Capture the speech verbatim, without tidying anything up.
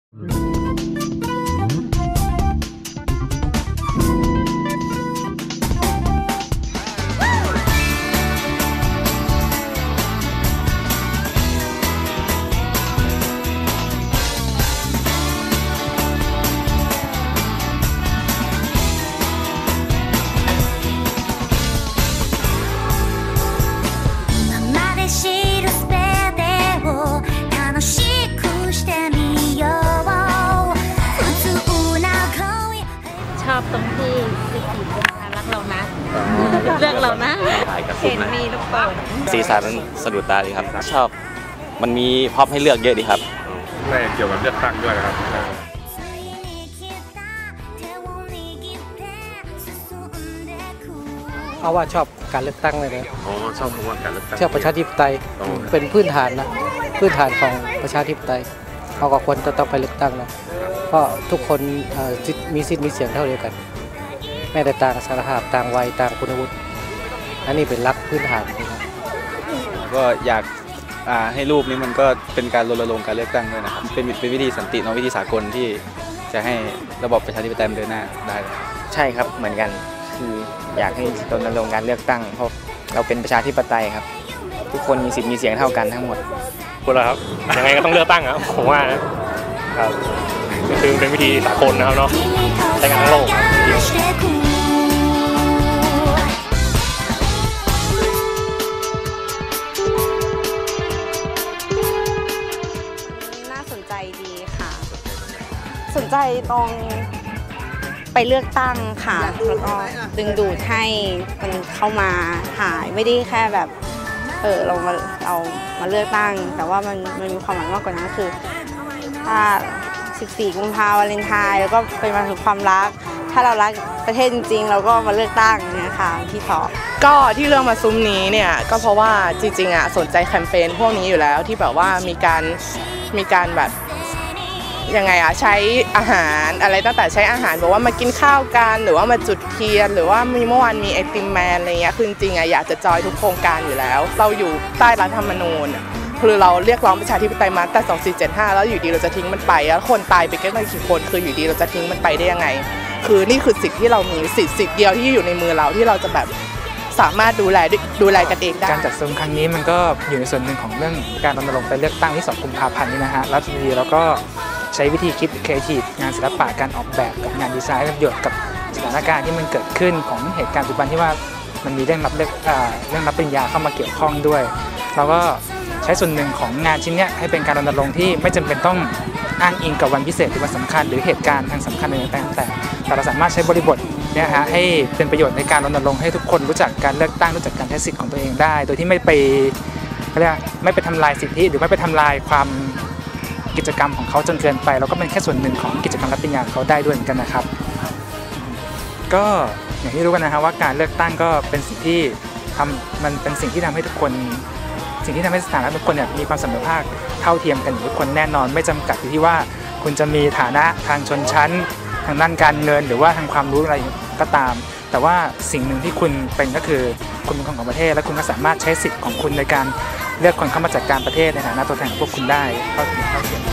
ชอบตรงที่สิบสี่กุมภารักเรานะเลือกเรานะเห็นมีลูกโป่งสีสันสะดุดตาดีครับชอบมันมีพร็อพให้เลือกเยอะดีครับได้เกี่ยวกับเลือกตั้งด้วยนะครับเพราะว่าชอบการเลือกตั้งเลยนะอ๋อชอบคำว่าการเลือกตั้งชอบประชาธิปไตยเป็นพื้นฐานนะพื้นฐานของประชาธิปไตยเราก็ควรจะต้องไปเลือกตั้งนะเพราะทุกคนมีสิทธิ์มีเสียงเท่าเดียวกันแม้แต่ต่างสารภาพต่างวัยต่างคุณวุฒิอันนี้เป็นหลักพื้นฐานก็อยากให้รูปนี้มันก็เป็นการรณรงค์การเลือกตั้งด้วยนะครับเป็นเป็นวิธีสันติเนาะวิธีสากลที่จะให้ระบบประชาธิปไตยเดินหน้าได้ใช่ครับเหมือนกันคืออยากให้รณรงค์การเลือกตั้งเพราะเราเป็นประชาธิปไตยครับทุกคนมีสิทธิ์มีเสียงเท่ากันทั้งหมดคุณล่ะครับยังไงก็ต้องเลือกตั้งครับผมว่านะครับคือเป็นวิธีสากลนะครับเนาะใช้งานทั้งโลกน่าสนใจดีค่ะสนใจตรงไปเลือกตั้งค่ะแล้วก็ดึงดูดให้มันเข้ามาหายไม่ได้แค่แบบเออเรามาเรามาเลือกตั้งแต่ว่ามันมันมีความหมายมากกว่านั้นคือถ้าสิบสี่กุมภาพันธ์วาเลนไทน์แล้วก็เป็นวันแห่งความรักถ้าเรารักประเทศจริงๆเราก็มาเลือกตั้งเนี่ยค่ะที่สองก็ที่เรื่องมาซุ้มนี้เนี่ยก็เพราะว่าจริงๆอ่ะสนใจแคมเปญพวกนี้อยู่แล้วที่แบบว่ามีการมีการแบบยังไงอ่ะใช้อาหารอะไรตั้งแต่ใช้อาหารบอกว่ามากินข้าวกันหรือว่ามาจุดเทียนหรือว่ามีเมื่อวานมีไอติมแมนอะไรเงี้ยคือจริงๆอ่ะอยากจะจอยทุกโครงการอยู่แล้วเราอยู่ใต้รัฐธรรมนูญคือเราเรียกร้องประชาธิปไตยมาแต่สองสี่เจ็ดห้าแล้วอยู่ดีเราจะทิ้งมันไปแล้วคนตายไปกันตั้งกี่คนคืออยู่ดีเราจะทิ้งมันไปได้ยังไงคือนี่คือสิทธิ์ที่เรามีสิทธิ์สิทธิ์เดียวที่อยู่ในมือเราที่เราจะแบบสามารถดูแลดูแลกันเองได้การจัดซุ้มครั้งนี้มันก็อยู่ในส่วนหนึ่งของเรื่องการรณรงค์ไปเลือกตั้งที่สองกุมภาพันธ์นี้นะฮะแล้วทีนี้เราก็ใช้วิธีคิดครีเอทีฟงานศิลปะการออกแบบกับงานดีไซน์ประโยชน์กับสถานการณ์ที่มันเกิดขึ้นของเหตุการณ์ปัจจุบันที่ว่ามันมีเรื่องรับเลือกเรื่องรับปริญญาเข้ามาเกี่ยวข้องด้วยเราก็ใช้ส่วนหนึ่งของงานชิ้นนี้ให้เป็นการรณรงค์ที่ไม่จำเป็นต้องอ้างอิงกับวันพิเศษหรือวันสำคัญหรือเหตุการณ์ทางสำคัญอะไรต่างๆแต่แต่เราสามารถใช้บริบทเนี่ยฮะให้เป็นประโยชน์ในการรณรงค์ให้ทุกคนรู้จักการเลือกตั้งรู้จักการใช้สิทธิ์ของตัวเองได้โดยที่ไม่ไปเรียกไม่ไปทำลายสิทธิหรือไม่ไปทำลายความกิจกรรมของเขาจนเกินไปเราก็เป็นแค่ส่วนหนึ่งของกิจกรรมรับปริญญาเขาได้ด้วยเหมือนกันนะครับก็อย่างที่รู้กันนะฮะว่าการเลือกตั้งก็เป็นสิ่งที่ทำมันเป็นสิ่งที่ทำให้ทุกคนสิ่งที่ทำให้สถานะทุกคนเนี่ยมีความเสมอภาคเท่าเทียมกันทุกคนแน่นอนไม่จำกัดอยู่ที่ว่าคุณจะมีฐานะทางชนชั้นทางด้านการเงินหรือว่าทางความรู้อะไรก็ตามแต่ว่าสิ่งหนึ่งที่คุณเป็นก็คือคุณเป็นคนของประเทศและคุณก็สามารถใช้สิทธิ์ของคุณในการเลือกคนเข้ามาจัดการประเทศในฐานะตัวแทนของพวกคุณได้เท่าเทียม